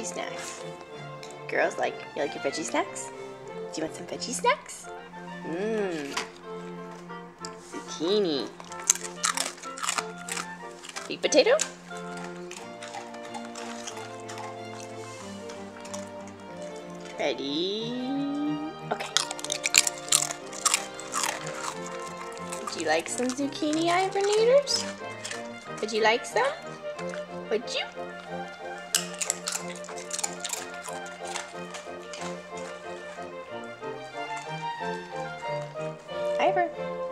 veggie snacks. Girls, you like your veggie snacks? Do you want some veggie snacks? Mmm. Zucchini. Sweet potato? Ready? Okay. Would you like some zucchini, hibernators? Would you like some? Would you? Ivor.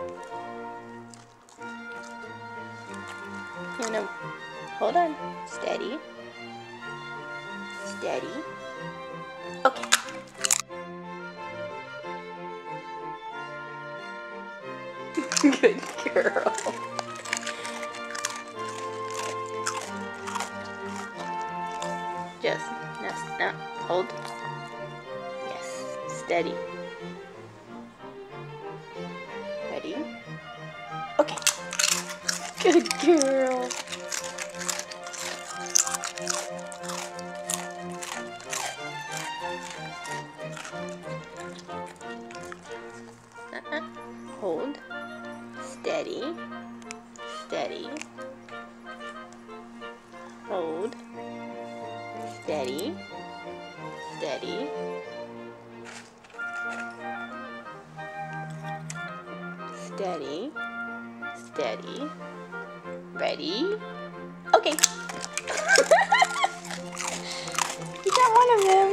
No. Hold on. Steady. Steady. Okay. Good girl. Just, no, hold. Yes, steady. Ready? Okay. Good girl. Hold. Steady. Steady. Hold. Steady. Steady. Steady. Steady. Ready? Okay. You got one of them.